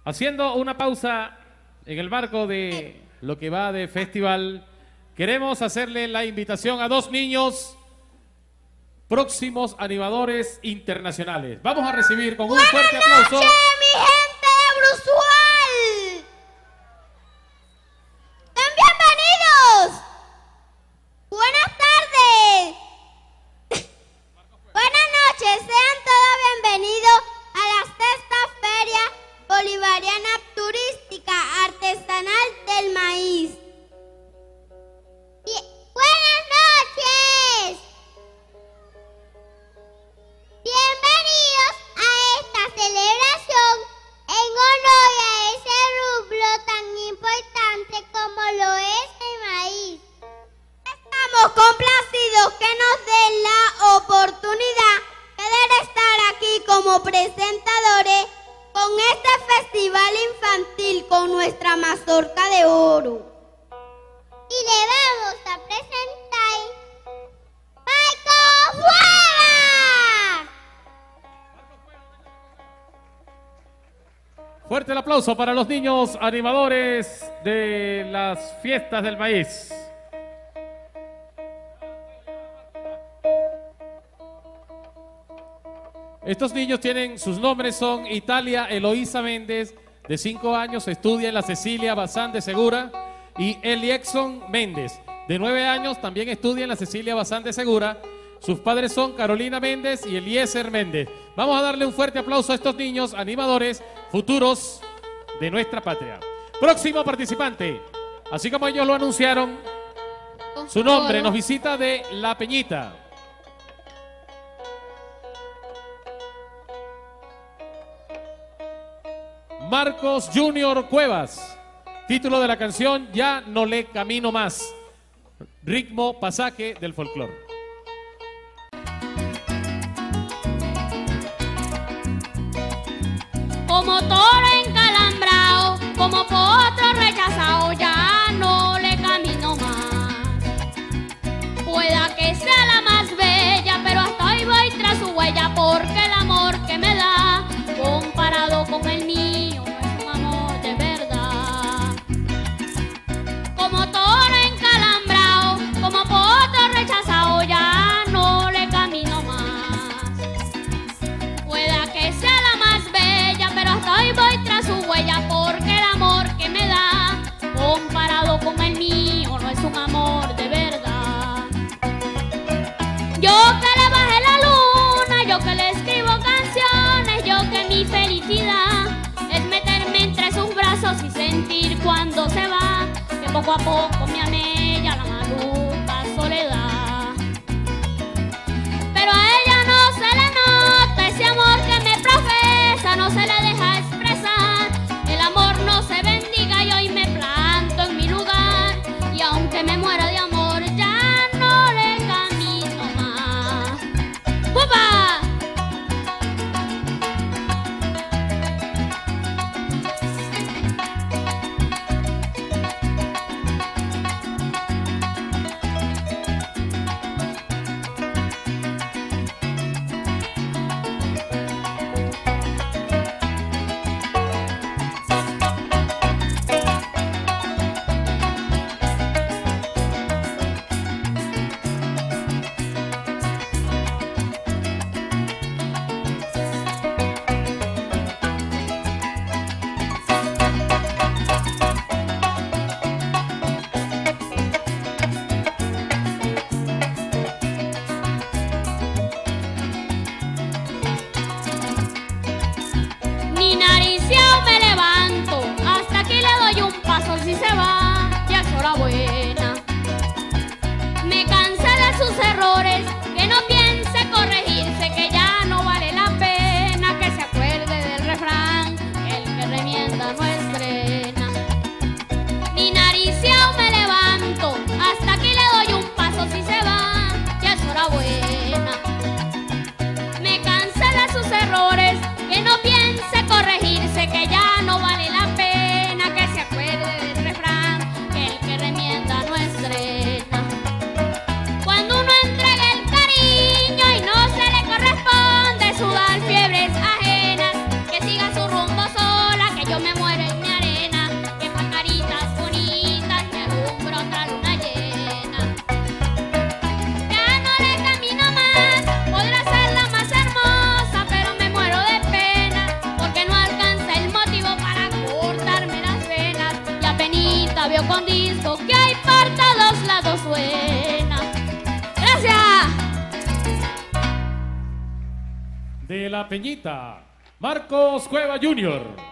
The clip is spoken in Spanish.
Haciendo una pausa en el marco de lo que va de festival, queremos hacerle la invitación a dos niños próximos animadores internacionales. Vamos a recibir con un fuerte aplauso. ¡Buenas noches, mi gente de Brusual! ¡Sean bienvenidos! ¡Buenas tardes! Buenas noches, sean todos bienvenidos a la sexta Feria Bolivariana Turística Artesanal del Maíz. ¡Buenas noches! Bienvenidos a esta celebración en honor a ese rublo tan importante como lo es el maíz. Estamos complacidos que nos den la oportunidad de poder estar aquí como presentadores con este festival infantil con nuestra mazorca de oro. Y le vamos a presentar ¡Marco Fuera! Fuerte el aplauso para los niños animadores de las fiestas del maíz. Estos niños tienen, sus nombres son Italia Eloísa Méndez, de 5 años, estudia en la Cecilia Bazán de Segura, y Eliexson Méndez, de 9 años, también estudia en la Cecilia Bazán de Segura. Sus padres son Carolina Méndez y Eliezer Méndez. Vamos a darle un fuerte aplauso a estos niños animadores futuros de nuestra patria. Próximo participante, así como ellos lo anunciaron, su nombre nos visita de La Peñita. Marcos Junior Cuevas. Título de la canción Ya no le camino más. Ritmo pasaje del folclore. Como toro encalambrao, como potro rechazado, ya no le camino más. Pueda que sea la más bella, pero hasta hoy voy tras su huella, porque el amor que me da, comparado con el mío, no es un amor de verdad. Como toro encalambrao, como potro rechazado, ya no le camino más. Pueda que sea la más bella, pero hasta hoy voy con disco que hay por todos lados suena. ¡Gracias! De La Peñita, Marcos Cueva Jr.